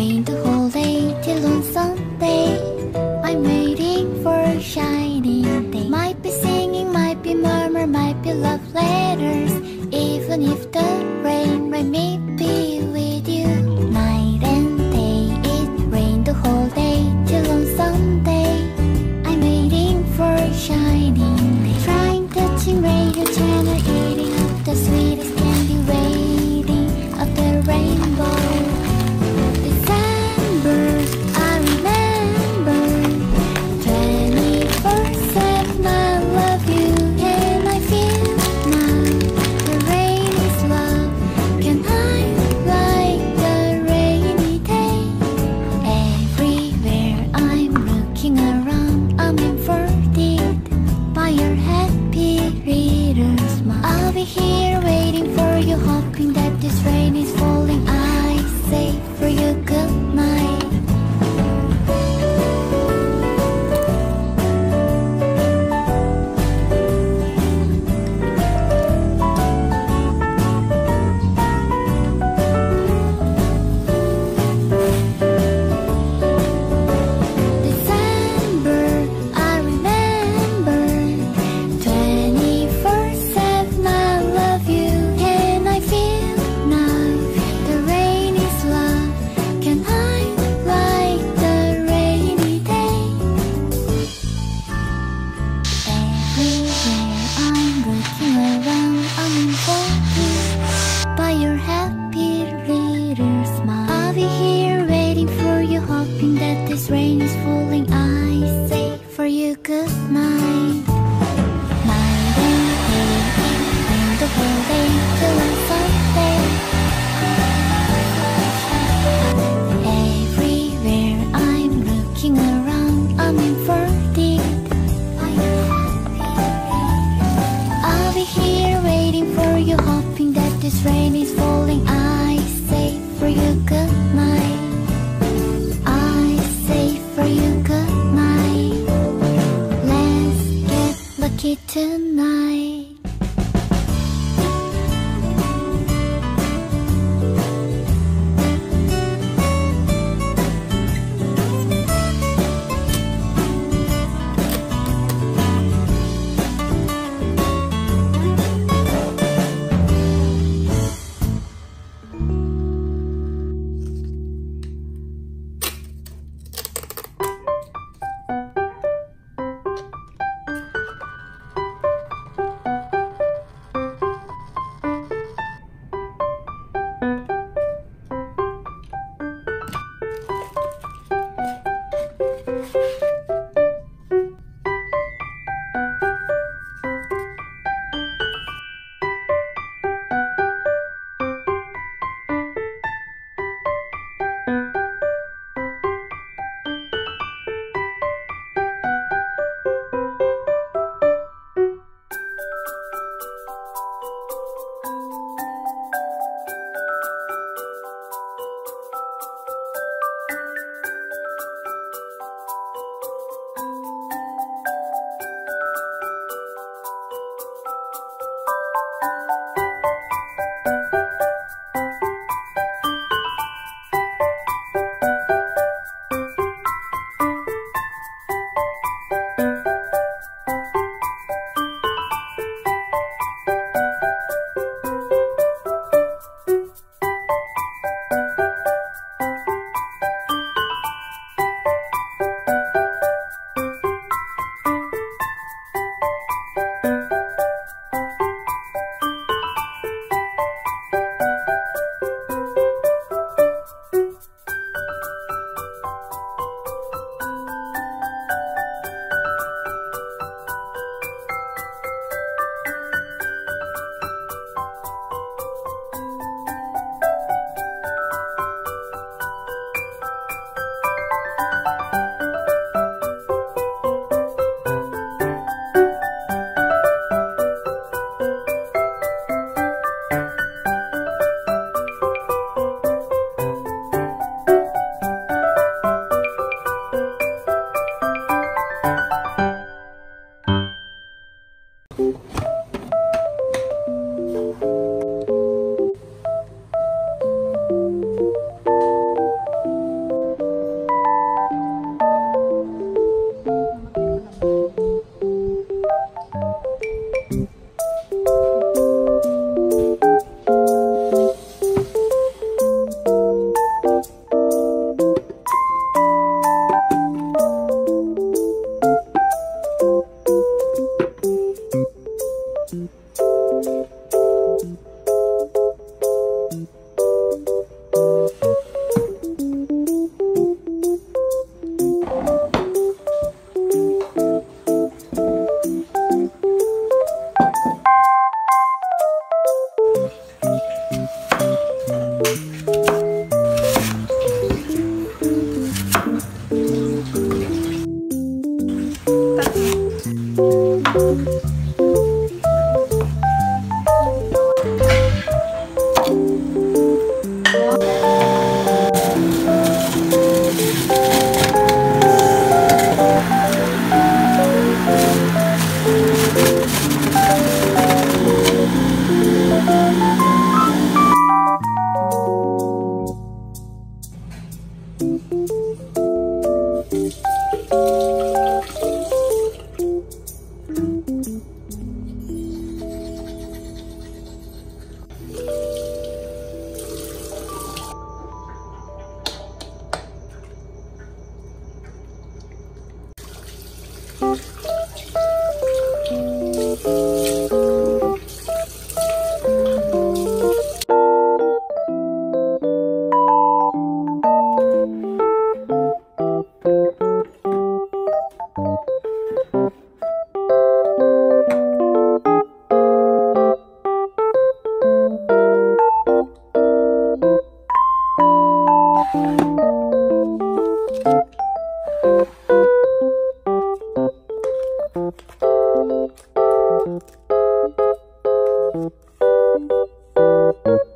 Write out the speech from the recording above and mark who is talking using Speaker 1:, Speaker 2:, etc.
Speaker 1: rain the whole day till on Sunday. I'm waiting for a shining day. Might be singing, might be murmur, might be love letters. Even if the rain might me be with you. Night and day, it rained the whole day till on Sunday. I'm waiting for a shining day. Trying touching radio channel, eating up the sweetest candy, waiting of the rainbow. December, I remember 24/7 I love you. Can I feel now the rain is love? Can I like the rainy day? Everywhere I'm looking around, I'm inverted by your happy reader's smile. I'll be here waiting for you, hoping that this rain is falling. I say for you good night. December, I remember 24/7 I love you. Can I feel now the rain is love? Can I like the rainy day? Everywhere I'm looking around, I'm involved by your happy little smile. I'll be here waiting for you, hoping that this rain is falling. I say for you good night. Night and day, rain the whole day till on Sunday. Everywhere I'm looking around, I'm inverted by your happy little. I'll be here waiting for you, hoping that this rain is falling. I say for you good night. I say for you good night. Let's get lucky tonight. Thank you.